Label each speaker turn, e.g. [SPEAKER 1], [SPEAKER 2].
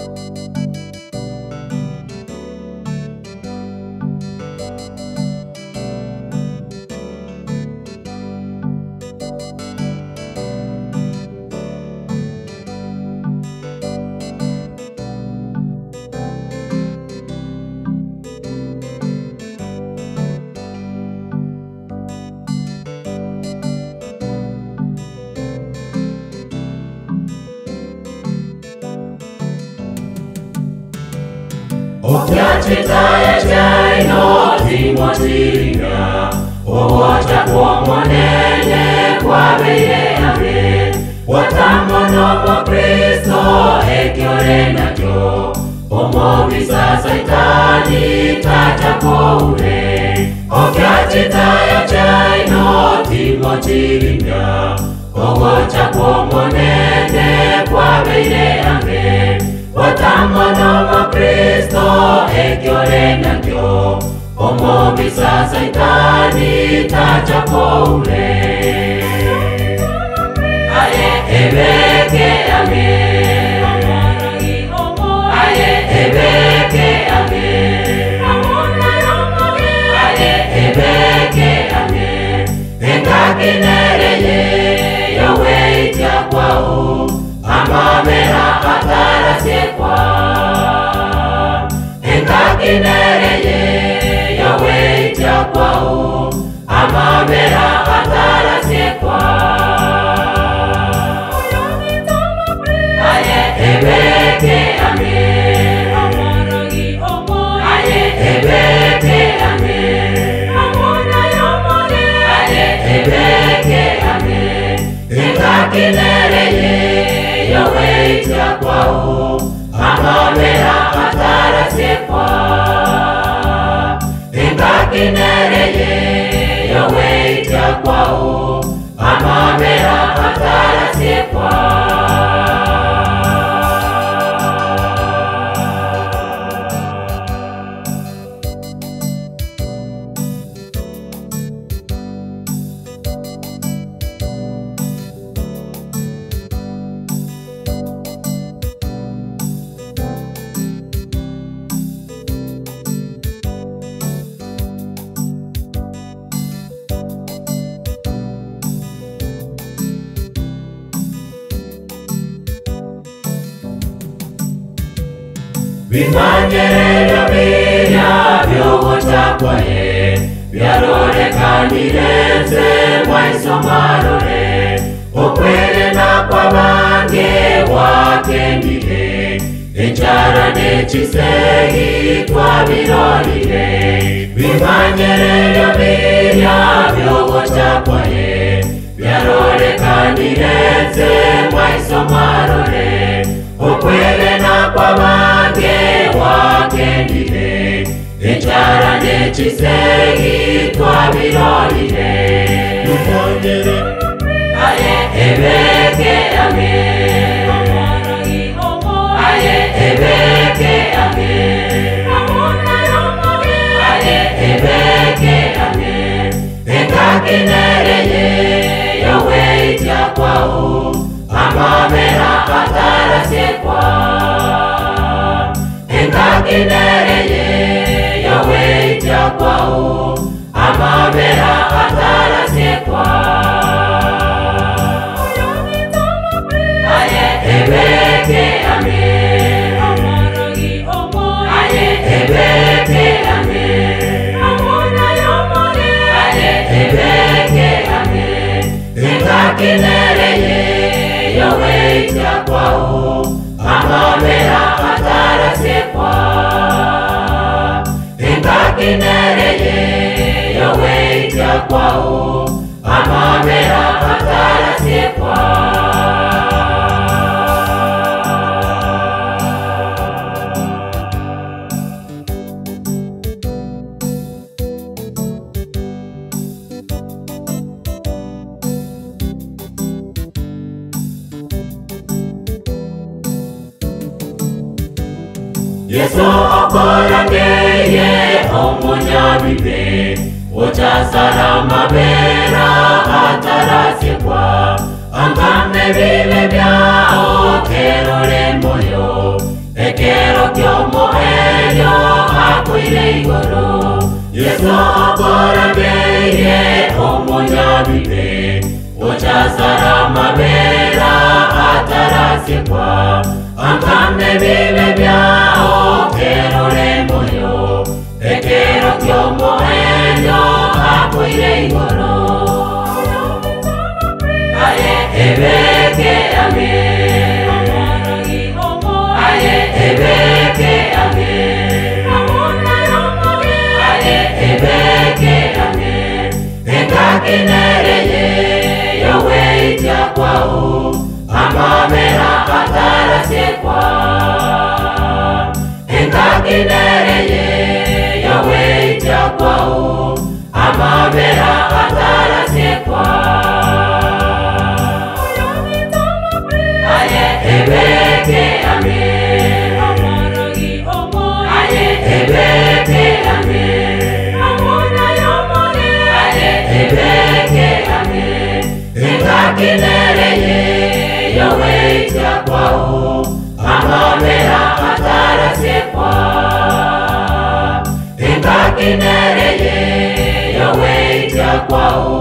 [SPEAKER 1] Okyachitaya chaino Timotiga Owacha kwa mwanene kwa beye ame Watamono kwa Kristo ekiore nacho Omobisa saitani tacha kwa ure Okyachitaya chaino Timotiga Owacha kwa mwanene kwa beye ame Watamono kwa Kristo ekiore nakyo Omobisa saitani tacha koule Aye ebeke ame Aye ebeke ame Aye ebeke ame Engakinereye yowe itia kwao Amamera atara sekwa Engakinereye yowe itia kwao Amamera atara sekwa Aye ebeke ame Aye ebeke ame Aye ebeke ame Engakinereye yowe itia kwao Amamera atara sekwa Engakinereye yowe itia kwao Amamera atara sekwa Bimanyerera binya byogotakwaye Byarorekanireze mwaisomarore Okwegena kwabange wakendire Encarane chisehi twabirorire Bimanyerera binya byogotakwaye Byarorekanireze mwaisomarore Okwegena kwabange wakendire Encarane chisehi twabirorire Aye ebeke ame Aye ebeke ame Aye ebeke ame Engakinereye yowe itia kwao Amamera atara sekwa Engakinereye yowe itia kwao Amamera atara sekwa Aye ebeke ame Aye ebeke ame Aye ebeke ame Engakinereye yowe itia kwao Amamera atara sekwa Engakinereye yowe itia kwao Amamera atara sekwa Yesu okorangeye omunyabibe Uchasara mabera atarasikwa Angame bibe byao kerore moyo Eke ile igoro Yesu akorageye omunyabibe Ochazara mabera atarasikwa Ankame bibe byao kerore moyo Ekero kyomo enyo hapo ile igoro Aye ebeke ame Aye ebeke ame Aye ebeke ame Ekakinereye yowe itya kwao Amamera atarasekwa Ekakinereye yowe itya kwao Amamera atarasekwa Aye ebeke ame Aye ebeke ame Aye ebeke ame Ekakinereye yowe itya kwao Amamera atarasekwa Ekakinereye yowe itya kwao